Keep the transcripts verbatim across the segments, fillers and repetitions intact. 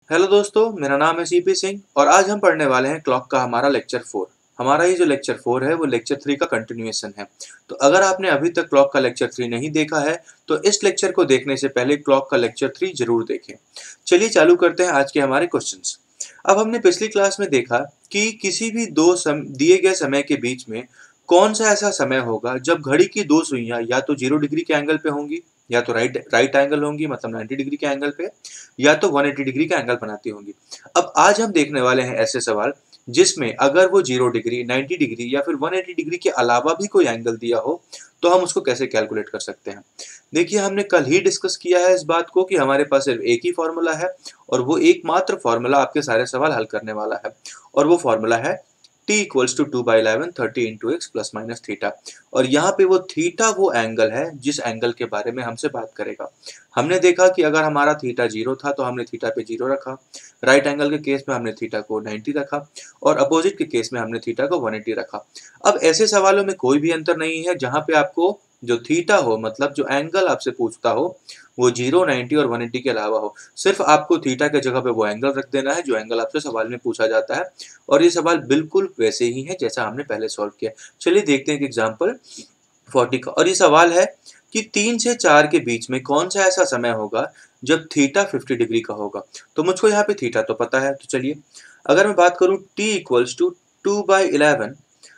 Hello दोस्तों, मेरा नाम है सीपी सिंह और आज हम पढ़ने वाले हैं क्लॉक का हमारा लेक्चर फोर। हमारा ये जो लेक्चर फोर है वो लेक्चर थ्री का कंटिन्यूएशन है। तो अगर आपने अभी तक क्लॉक का लेक्चर थ्री नहीं देखा है तो इस लेक्चर को देखने से पहले क्लॉक का लेक्चर थ्री जरूर देखें। चलिए चालू करते हैं आज के हमारे क्वेश्चंस। अब हमने पिछली क्लास में देखा कि किसी भी दो सम, दिए गए समय के बीच में कौन सा ऐसा समय होगा जब घड़ी की दो सुइयां या तो जीरो डिग्री के एंगल पे होंगी, या तो राइट राइट एंगल होंगी मतलब नाइन्टी डिग्री के एंगल पे, या तो वन एटी डिग्री का एंगल बनाती होंगी। अब आज हम देखने वाले हैं ऐसे सवाल जिसमें अगर वो जीरो डिग्री, नाइन्टी डिग्री या फिर वन एटी डिग्री के अलावा भी कोई एंगल दिया हो तो हम उसको कैसे कैलकुलेट कर सकते हैं। देखिए, हमने कल ही डिस्कस किया है इस बात को कि हमारे पास सिर्फ एक ही फॉर्मूला है और वो एकमात्र फॉर्मूला आपके सारे सवाल हल करने वाला है, और वो फॉर्मूला है t equals to two by eleven thirty into X plus minus theta. और यहाँ पे वो थीटा वो एंगल है जिस एंगल के बारे में हमसे बात करेगा। हमने देखा कि अगर हमारा थीटा जीरो था तो हमने थीटा पे जीरो रखा, राइट एंगल के केस में हमने थीटा को नाइन्टी रखा और अपोजिट के केस में हमने थीटा को वन एटी रखा। अब ऐसे सवालों में कोई भी अंतर नहीं है जहाँ पे आपको जो थीटा हो, मतलब जो एंगल आपसे पूछता हो, वो जीरो, नाइन्टी और वन एटी के अलावा हो। सिर्फ आपको थीटा के जगह पे वो एंगल रख देना है जो एंगल आपसे सवाल में पूछा जाता है, और ये सवाल बिल्कुल वैसे ही है जैसा हमने पहले सॉल्व किया। चलिए देखते हैं एक एग्जाम्पल फोर्टी का, और ये सवाल है कि तीन से चार के बीच में कौन सा ऐसा समय होगा जब थीटा फिफ्टी डिग्री का होगा। तो मुझको यहाँ पे थीटा तो पता है, तो चलिए अगर मैं बात करूँ t equals to two by eleven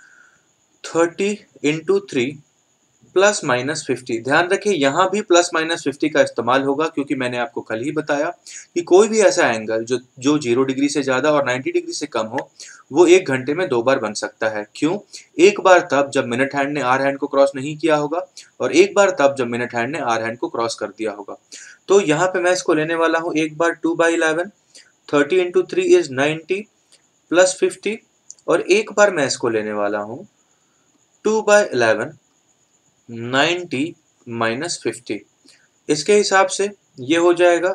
thirty into three plus minus fifty. ध्यान रखें यहाँ भी प्लस माइनस फिफ्टी का इस्तेमाल होगा क्योंकि मैंने आपको कल ही बताया कि कोई भी ऐसा एंगल जो जो जीरो डिग्री से ज़्यादा और नाइन्टी डिग्री से कम हो वो एक घंटे में दो बार बन सकता है। क्यों? एक बार तब जब मिनट हैंड ने आर हैंड को क्रॉस नहीं किया होगा, और एक बार तब जब मिनट हैंड ने आर हैंड को क्रॉस कर दिया होगा। तो यहाँ पे मैं इसको लेने वाला हूँ एक बार two by eleven, thirty into three is ninety plus fifty, और एक बार मैं इसको लेने वाला हूँ two by eleven ninety minus fifty. इसके हिसाब से ये हो जाएगा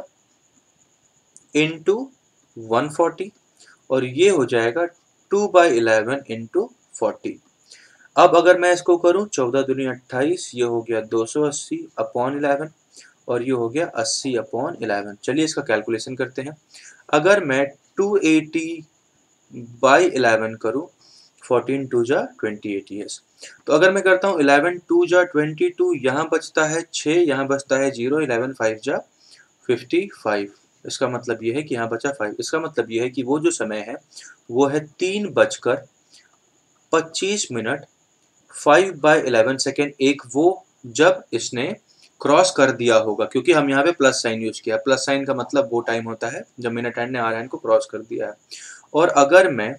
इंटू वन फोर्टी, और ये हो जाएगा two by eleven into forty. अब अगर मैं इसको करूं चौदह दूनी अट्ठाईस, ये हो गया दो सौ अस्सी अपॉन इलेवन, और ये हो गया अस्सी अपॉन इलेवन। चलिए इसका कैलकुलेशन करते हैं। अगर मैं टू एटी बाई इलेवन करूं, फोर्टीन टू जा ट्वेंटी एट ईयर्स, तो अगर मैं करता हूँ इलेवन टू जा ट्वेंटी टू, यहाँ बचता है छः, यहाँ बचता है जीरो, इलेवन फाइव जा फिफ्टी फाइव। इसका मतलब ये है कि यहाँ बचा फाइव। इसका मतलब ये है कि वो जो समय है वो है तीन बजकर पच्चीस minute five by eleven second. एक वो जब इसने क्रॉस कर दिया होगा, क्योंकि हम यहाँ पे प्लस साइन यूज किया। प्लस साइन का मतलब वो टाइम होता है जब मिनट हैंड ने आर हैंड को क्रॉस कर दिया है। और अगर मैं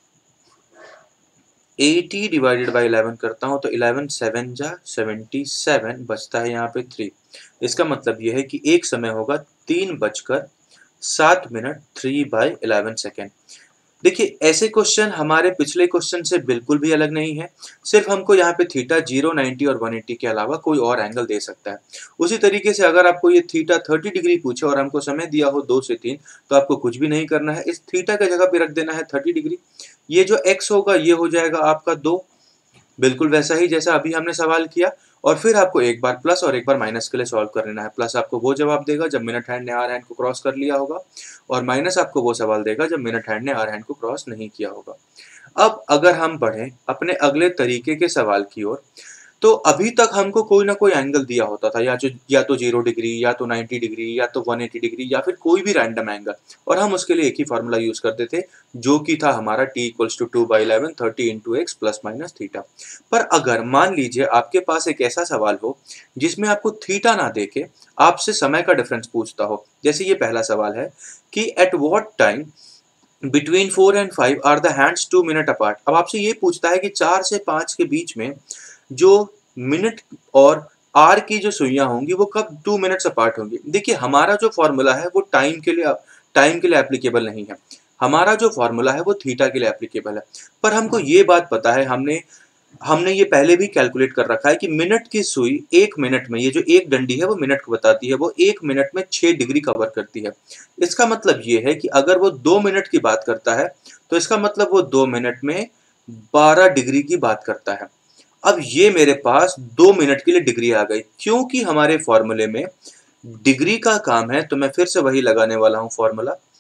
एटी डिवाइडेड बाई इलेवन करता हूँ तो इलेवन सेवन जा सेवेंटी सेवन, बचता है यहाँ पे थ्री। इसका मतलब यह है कि एक समय होगा तीन बजकर सात minute three by eleven second. देखिए, ऐसे क्वेश्चन हमारे पिछले क्वेश्चन से बिल्कुल भी अलग नहीं है। सिर्फ हमको यहाँ पे थीटा जीरो, नाइन्टी और वन एटी के अलावा कोई और एंगल दे सकता है। उसी तरीके से अगर आपको ये थीटा थर्टी डिग्री पूछे और हमको समय दिया हो दो से तीन, तो आपको कुछ भी नहीं करना है, इस थीटा के जगह पे रख देना है थर्टी डिग्री। ये जो x होगा ये हो जाएगा आपका दो, बिल्कुल वैसा ही जैसा अभी हमने सवाल किया। और फिर आपको एक बार प्लस और एक बार माइनस के लिए सॉल्व कर लेना है। प्लस आपको वो जवाब देगा जब मिनट हैंड ने आर हैंड को क्रॉस कर लिया होगा, और माइनस आपको वो सवाल देगा जब मिनट हैंड ने आर हैंड को क्रॉस नहीं किया होगा। अब अगर हम बढ़ें अपने अगले तरीके के सवाल की ओर, तो अभी तक हमको कोई ना कोई एंगल दिया होता था, या जो या तो जीरो डिग्री, या तो नाइन्टी डिग्री, या तो वन एटी डिग्री, या फिर कोई भी रैंडम एंगल, और हम उसके लिए एक ही फार्मूला यूज करते थे जो कि था हमारा t equals to two by eleven thirty into X plus minus theta. पर अगर मान लीजिए आपके पास एक ऐसा सवाल हो जिसमें आपको थीटा ना देके आपसे समय का डिफरेंस पूछता हो, जैसे ये पहला सवाल है कि at what time between four and five are the hands two minute apart. अब आपसे ये पूछता है कि चार से पाँच के बीच में जो मिनट और आर की जो सुइयां होंगी वो कब टू मिनट्स अपार्ट होंगी। देखिए, हमारा जो फॉर्मूला है वो टाइम के लिए टाइम के लिए एप्लीकेबल नहीं है, हमारा जो फॉर्मूला है वो थीटा के लिए एप्लीकेबल है। पर हमको ये बात पता है, हमने हमने ये पहले भी कैलकुलेट कर रखा है कि मिनट की सुई एक मिनट में, ये जो एक डंडी है वो मिनट को बताती है, वो एक मिनट में छः डिग्री कवर करती है। इसका मतलब ये है कि अगर वो दो मिनट की बात करता है तो इसका मतलब वो दो मिनट में बारह डिग्री की बात करता है। अब ये मेरे पास दो मिनट के लिए डिग्री आ गई, क्योंकि हमारे फॉर्मूले में डिग्री का काम है, तो मैं फिर से वही लगाने वाला हूँ formula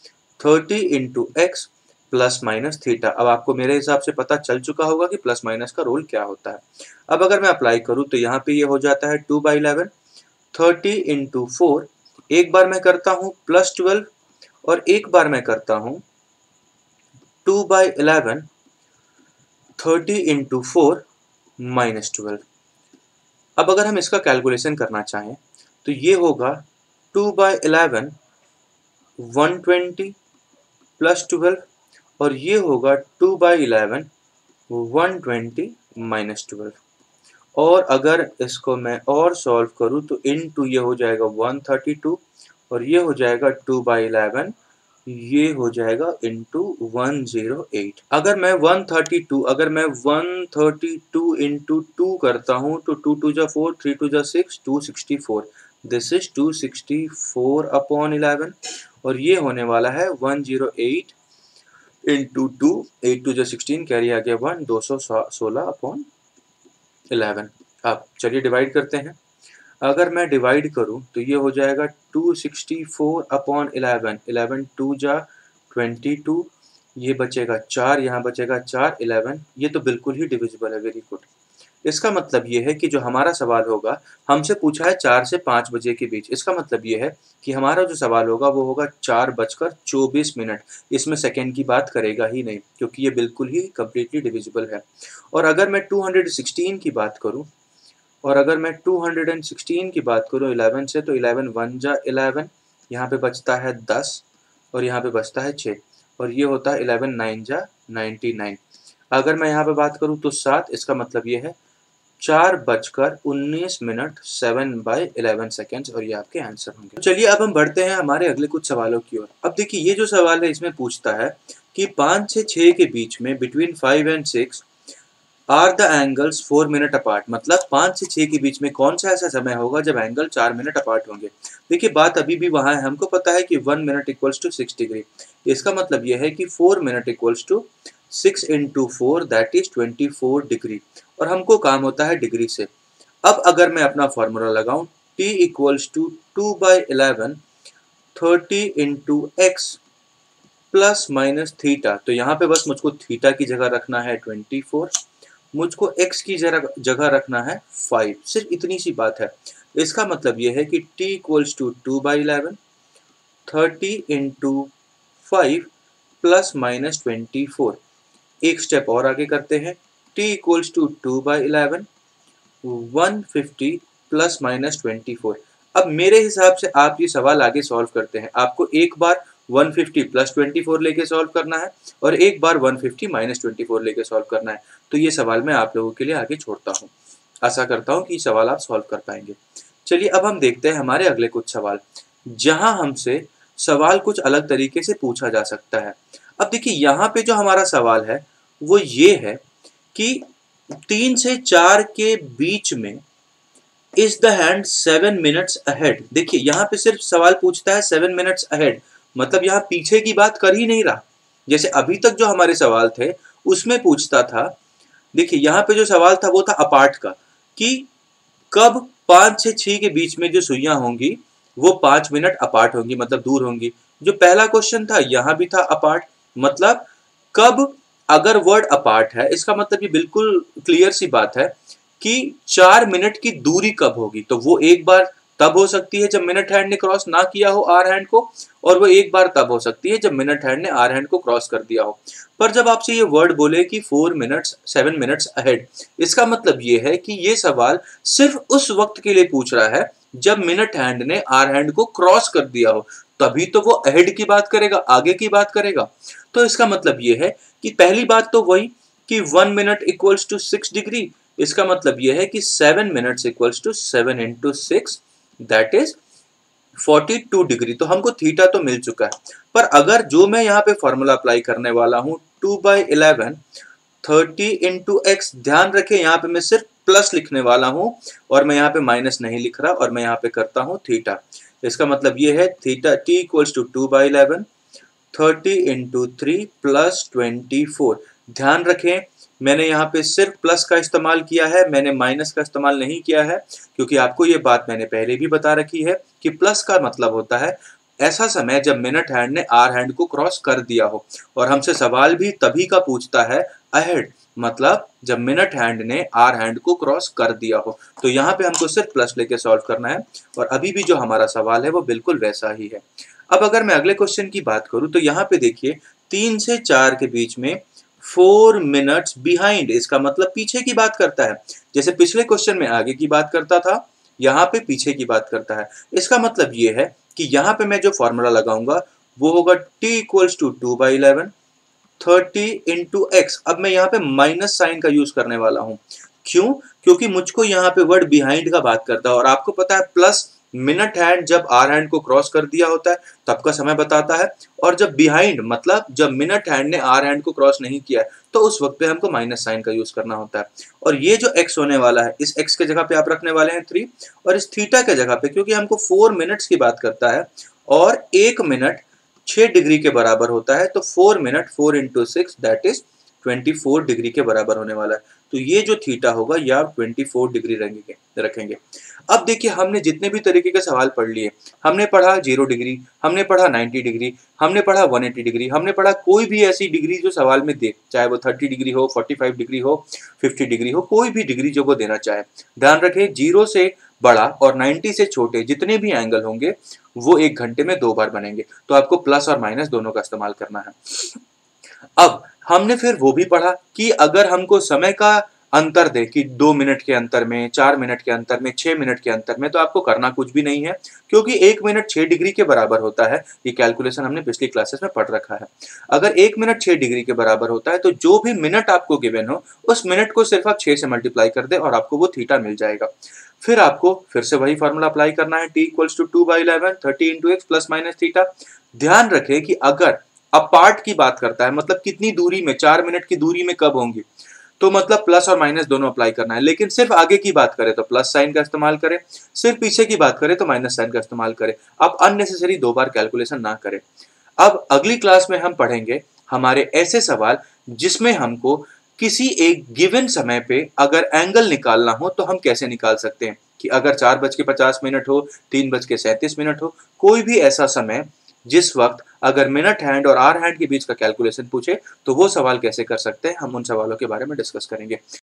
thirty into X plus minus theta. अब आपको मेरे हिसाब से पता चल चुका होगा कि प्लस माइनस का रोल क्या होता है। अब अगर मैं अप्लाई करूँ तो यहाँ पे ये हो जाता है two by eleven, thirty into four, एक बार मैं करता हूँ प्लस ट्वेल्व और एक बार मैं करता हूँ two by eleven, thirty into four minus twelve. अब अगर हम इसका कैलकुलेशन करना चाहें तो ये होगा two by eleven one twenty plus twelve और ये होगा two by eleven one twenty minus twelve. और अगर इसको मैं और सॉल्व करूँ तो इन टू ये हो जाएगा वन थर्टी टू और ये हो जाएगा टू बाई इलेवन, ये हो जाएगा इंटू वन ज़ीरो एट। अगर मैं वन थर्टी टू अगर मैं one thirty two into two करता हूँ तो टू टू जा फोर, थ्री टू जा सिक्स, two sixty four. This is two sixty four upon eleven और ये होने वाला है one zero eight into two, eight two जा सिक्सटीन, कैरी आ गया वन, दो सौ सोलह अपॉन इलेवन। अब चलिए डिवाइड करते हैं। अगर मैं डिवाइड करूं तो ये हो जाएगा two sixty four upon eleven, eleven two जा ट्वेंटी टू, ये बचेगा चार, यहाँ बचेगा चार, इलेवन, ये तो बिल्कुल ही डिविजिबल है। Very good. इसका मतलब ये है कि जो हमारा सवाल होगा, हमसे पूछा है चार से पाँच बजे के बीच, इसका मतलब ये है कि हमारा जो सवाल होगा वो होगा चार बजकर चौबीस मिनट। इसमें सेकेंड की बात करेगा ही नहीं क्योंकि ये बिल्कुल ही कम्प्लीटली डिविजिबल है। और अगर मैं टू हंड्रेड सिक्सटीन की बात करूँ और अगर मैं टू हंड्रेड सिक्सटीन की बात करूँ इलेवन से, तो इलेवन वन जा इलेवन, यहाँ पे बचता है दस और यहाँ पे बचता है छः और ये होता है इलेवन नाइन जा नाइन्टी नाइन। अगर मैं यहाँ पे बात करूँ तो सात, इसका मतलब ये है चार बजकर उन्नीस minute seven by eleven seconds और ये आपके आंसर होंगे। चलिए अब हम बढ़ते हैं हमारे अगले कुछ सवालों की ओर। अब देखिए ये जो सवाल है इसमें पूछता है कि पाँच से छः के बीच में between five and six are the angles four minute apart. मतलब पाँच से छः के बीच में कौन सा ऐसा समय होगा जब एंगल चार मिनट अपार्ट होंगे। देखिए बात अभी भी वहाँ है, हमको पता है कि one minute equals to six degree. इसका मतलब यह है कि four minute equals to six into four that is twenty four degree और हमको काम होता है डिग्री से। अब अगर मैं अपना फॉर्मूला लगाऊं t equals to two by eleven, thirty into X plus minus theta, तो यहाँ पे बस मुझको थीटा की जगह रखना है ट्वेंटी फोर, मुझको x की जगह रखना है फाइव, सिर्फ इतनी सी बात है। इसका मतलब यह है कि t equals to two by eleven, thirty into five plus minus twenty four. एक स्टेप और आगे करते हैं, t equals to two by eleven, one fifty plus minus twenty four. अब मेरे हिसाब से आप ये सवाल आगे सॉल्व करते हैं, आपको एक बार one fifty plus twenty four लेके सॉल्व करना है और एक बार one fifty minus twenty four लेके सॉल्व करना है। तो ये सवाल मैं आप लोगों के लिए आगे छोड़ता हूँ, आशा करता हूँ कि सवाल आप सॉल्व कर पाएंगे। चलिए अब हम देखते हैं हमारे अगले कुछ सवाल, जहाँ हमसे सवाल कुछ अलग तरीके से पूछा जा सकता है। अब देखिए यहाँ पे जो हमारा सवाल है वो ये है कि तीन से चार के बीच में is the hand seven minutes ahead. देखिए यहाँ पे सिर्फ सवाल पूछता है सेवन मिनट्स अहेड, मतलब यहाँ पीछे की बात कर ही नहीं रहा। जैसे अभी तक जो हमारे सवाल थे उसमें पूछता था, देखिए यहाँ पे जो सवाल था वो था अपार्ट का, कि कब पाँच से छः के बीच में जो सुइयां होंगी वो पाँच मिनट अपार्ट होंगी, मतलब दूर होंगी। जो पहला क्वेश्चन था यहाँ भी था अपार्ट, मतलब कब, अगर वर्ड अपार्ट है इसका मतलब ये बिल्कुल क्लियर सी बात है कि चार मिनट की दूरी कब होगी। तो वो एक बार तब हो सकती है जब मिनट हैंड ने क्रॉस ना किया हो आर हैंड को, और वो एक बार तब हो सकती है जब मिनट हैंड ने आर हैंड को क्रॉस कर दिया हो। पर जब आपसे ये वर्ड बोले कि four minutes seven minutes ahead, इसका मतलब ये है कि ये सवाल सिर्फ उस वक्त के लिए पूछ रहा है जब मिनट हैंड ने आर हैंड को क्रॉस कर दिया हो, तभी तो वो अहेड की बात करेगा, आगे की बात करेगा। तो इसका मतलब ये है कि पहली बात तो वही कि one minute equals to six degree, इसका मतलब यह है कि seven minutes equals to seven into six that is forty two degree. तो हमको थीटा तो मिल चुका है, पर अगर जो मैं यहाँ पे फॉर्मूला अप्लाई करने वाला हूँ two by eleven, thirty into X, ध्यान रखें यहाँ पे मैं सिर्फ प्लस लिखने वाला हूँ और मैं यहाँ पे माइनस नहीं लिख रहा, और मैं यहाँ पे करता हूँ थीटा। इसका मतलब ये है theta T equals to two by eleven, thirty into three plus twenty four. ध्यान रखें मैंने यहाँ पे सिर्फ प्लस का इस्तेमाल किया है, मैंने माइनस का इस्तेमाल नहीं किया है, क्योंकि आपको ये बात मैंने पहले भी बता रखी है कि प्लस का मतलब होता है ऐसा समय जब मिनट हैंड ने आर हैंड को क्रॉस कर दिया हो। और हमसे सवाल भी तभी का पूछता है अहेड, मतलब जब मिनट हैंड ने आर हैंड को क्रॉस कर दिया हो। तो यहाँ पे हमको सिर्फ प्लस लेके सॉल्व करना है और अभी भी जो हमारा सवाल है वो बिल्कुल वैसा ही है। अब अगर मैं अगले क्वेश्चन की बात करूं तो यहाँ पे देखिए तीन से चार के बीच में फोर मिनट्स बिहाइंड, इसका मतलब पीछे की बात करता है। जैसे पिछले क्वेश्चन में आगे की बात करता था, यहाँ पे पीछे की बात करता है। इसका मतलब ये है कि यहाँ पे मैं जो फॉर्मूला लगाऊंगा वो होगा t equals to two by eleven thirty into X. अब मैं यहाँ पे माइनस साइन का यूज करने वाला हूँ। क्यों? क्योंकि मुझको यहाँ पे वर्ड बिहाइंड का बात करता है और आपको पता है प्लस मिनट हैंड जब आर हैंड को क्रॉस कर दिया होता है तब का समय बताता है, और जब बिहाइंड मतलब जब मिनट हैंड ने आर हैंड को क्रॉस नहीं किया है तो उस वक्त पे हमको माइनस साइन का यूज करना होता है। और ये जो x होने वाला है, इस x के जगह पे आप रखने वाले हैं थ्री, और इस थीटा के जगह पे, क्योंकि हमको फोर मिनट्स की बात करता है और एक मिनट छह डिग्री के बराबर होता है, तो four minute four into six that is twenty four degree के बराबर होने वाला है। तो ये जो थीटा होगा ये आप ट्वेंटी फोर डिग्री रखेंगे रखेंगे अब देखिए हमने जितने भी तरीके के सवाल पढ़ लिए, हमने पढ़ा जीरो डिग्री, हमने पढ़ा नाइन्टी डिग्री, हमने पढ़ा वन एटी डिग्री, हमने पढ़ा कोई भी ऐसी डिग्री जो सवाल में दे, चाहे वो थर्टी डिग्री हो, फोर्टी फाइव डिग्री हो, फिफ्टी डिग्री हो, कोई भी डिग्री जो वो देना चाहे। ध्यान रखें जीरो से बड़ा और नाइन्टी से छोटे जितने भी एंगल होंगे वो एक घंटे में दो बार बनेंगे, तो आपको प्लस और माइनस दोनों का इस्तेमाल करना है। अब हमने फिर वो भी पढ़ा कि अगर हमको समय का अंतर दे कि दो मिनट के अंतर में, चार मिनट के अंतर में, छह मिनट के अंतर में, तो आपको करना कुछ भी नहीं है, क्योंकि एक मिनट छह डिग्री के बराबर होता है। ये कैलकुलेशन हमने पिछली क्लासेस में पढ़ रखा है। अगर एक मिनट छह डिग्री के बराबर होता है तो जो भी मिनट आपको गिवन हो उस मिनट को सिर्फ आप छह से मल्टीप्लाई कर दे और आपको वो थीटा मिल जाएगा। फिर आपको फिर से वही फॉर्मूला अप्लाई करना है, T equals to two by eleven thirty into X plus minus theta. ध्यान रखें कि अगर अपार्ट की बात करता है, मतलब कितनी दूरी में, चार मिनट की दूरी में कब होंगी, तो मतलब प्लस और माइनस दोनों अप्लाई करना है। लेकिन सिर्फ आगे की बात करें तो प्लस साइन का इस्तेमाल करें, सिर्फ पीछे की बात करें तो माइनस साइन का इस्तेमाल करें। आप अननेसेसरी दो बार कैलकुलेशन ना करें। अब अगली क्लास में हम पढ़ेंगे हमारे ऐसे सवाल जिसमें हमको किसी एक गिवन समय पे अगर एंगल निकालना हो तो हम कैसे निकाल सकते हैं, कि अगर चार बज के पचास मिनट हो, तीन बज के सैंतीस मिनट हो, कोई भी ऐसा समय जिस वक्त अगर मिनट हैंड और आर हैंड के बीच का कैलकुलेशन पूछे तो वो सवाल कैसे कर सकते हैं, हम उन सवालों के बारे में डिस्कस करेंगे।